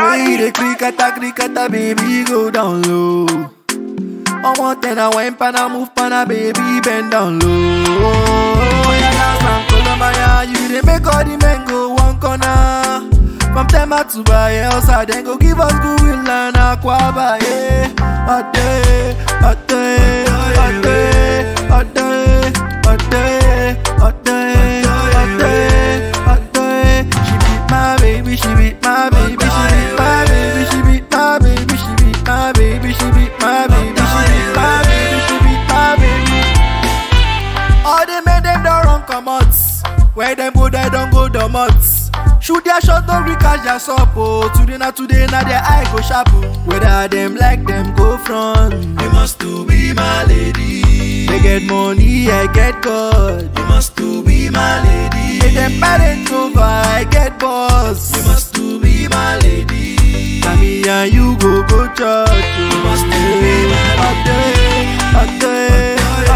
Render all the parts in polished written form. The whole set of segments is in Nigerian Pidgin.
way the cricketa, baby, go down low. I want ten, I wine pana, move pana, baby, bend down low. Yeah, dance and Columbia, you dey make all the men go one corner. From Tema to Bayelsa, then go give us good will and aquaba, yeah. Ade, ade, ade, ade, ade, ade, ade, ade. She beat my baby, she beat my baby, she beat my baby, she beat my baby, she beat my baby, she beat my baby, she beat my baby, she beat my baby. All they made them don't run come out. Where them go, they don't go the months. Shoot their shot, don't recast their sup. Oh, today, now their eye go sharp. Whether them like them go front. You must to be my lady. They get money, I get God. You must to be my lady. They them parents over, I get boss. You must to be my lady. Now me and you go church. You must to be my lady.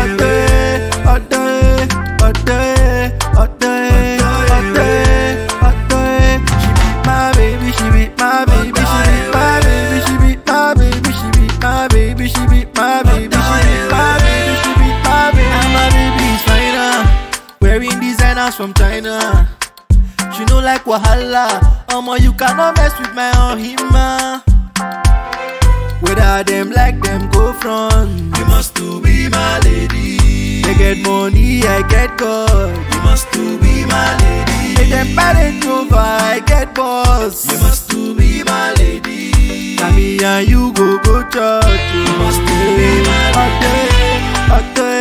From China, she know like Wahala. You cannot mess with my own hima. Whether them like them go front. You must to be my lady. They get money, I get God. You must to be my lady. They them parents over, I get boss. You must to be my lady. Now me and you go church. You must to be my lady.